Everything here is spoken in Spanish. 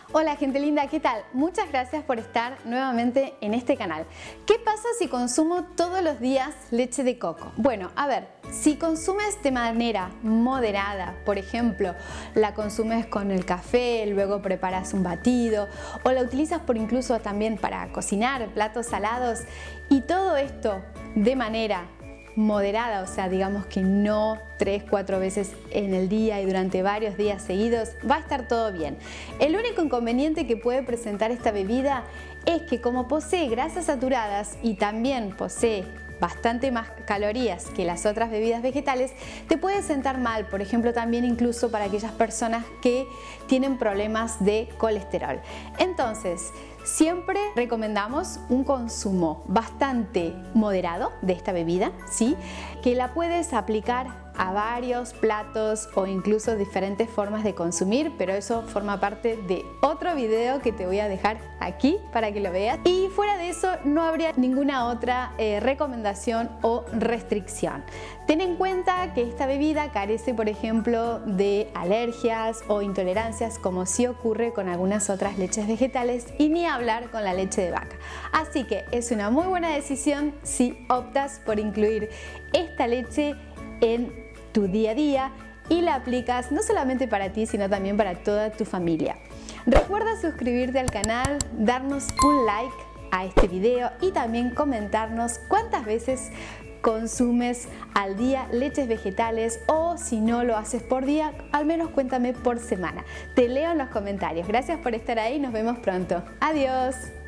Hola gente linda, ¿qué tal? Muchas gracias por estar nuevamente en este canal. ¿Qué pasa si consumo todos los días leche de coco? Bueno, a ver, si consumes de manera moderada, por ejemplo, la consumes con el café, luego preparas un batido o la utilizas incluso también para cocinar platos salados y todo esto de manera moderada, o sea, digamos que no 3-4 veces en el día y durante varios días seguidos, va a estar todo bien. El único inconveniente que puede presentar esta bebida es que como posee grasas saturadas y también posee bastante más calorías que las otras bebidas vegetales, te puede sentar mal, por ejemplo también incluso para aquellas personas que tienen problemas de colesterol. Entonces, siempre recomendamos un consumo bastante moderado de esta bebida, ¿sí? Que la puedes aplicar a varios platos o incluso diferentes formas de consumir, pero eso forma parte de otro video que te voy a dejar aquí para que lo veas. Y fuera de eso no habría ninguna otra recomendación o restricción. Ten en cuenta que esta bebida carece, por ejemplo, de alergias o intolerancias como sí ocurre con algunas otras leches vegetales y ni hablar con la leche de vaca. Así que es una muy buena decisión si optas por incluir esta leche en tu día a día y la aplicas no solamente para ti sino también para toda tu familia. Recuerda suscribirte al canal, darnos un like a este video y también comentarnos cuántas veces consumes al día leches vegetales o si no lo haces por día, al menos cuéntame por semana. Te leo en los comentarios. Gracias por estar ahí, nos vemos pronto. Adiós.